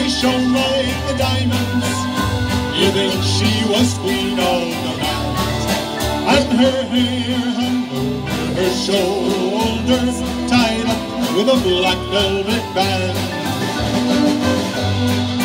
They shone like the diamonds. You think she was queen of the land. And her hair hung over her shoulders, tied up with a black velvet band.